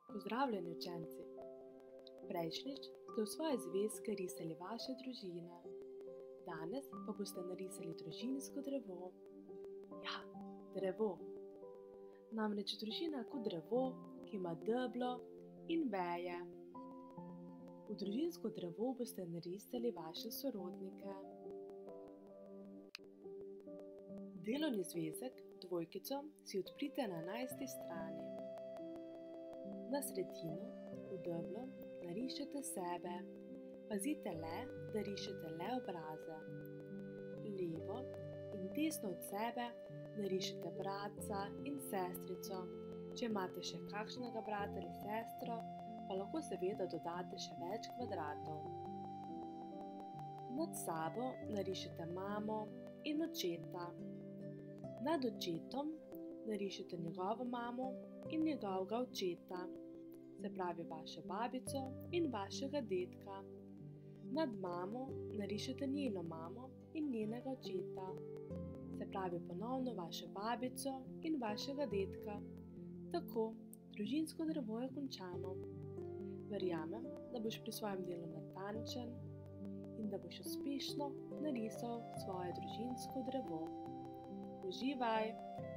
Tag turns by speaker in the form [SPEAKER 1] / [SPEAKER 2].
[SPEAKER 1] Pozdravljeni, učenci! Prejšnjič ste v svoje zvezke risali vaše družine, danes pa boste narisali družinsko drevo. Ja, drevo. Namreč družina je kot drevo, ki ima deblo in veje. V družinsko drevo boste narisali vaše sorodnike. Delovni zvezek, dvojkico, si odprite na 11. strani. Na sredino, v deblo, narišete sebe. Pazite le, da rišete le obraze. Levo in desno od sebe narišete bratca in sestrico. Če imate še kakšnega brata ali sestro, pa lahko seveda dodate še več kvadratov. Nad sabo narišete mamo in očeta. Nad očetom narišete njegovo mamo in njegovega očeta, se pravi vašo babico in vašega dedka. Nad mamo narišete njeno mamo in njenega očeta, se pravi ponovno vašo babico in vašega dedka. Tako, družinsko drevo je končano. Verjamem, da boš pri svojem delu natančen in da boš uspešno narisal svoje družinsko drevo. Uživaj!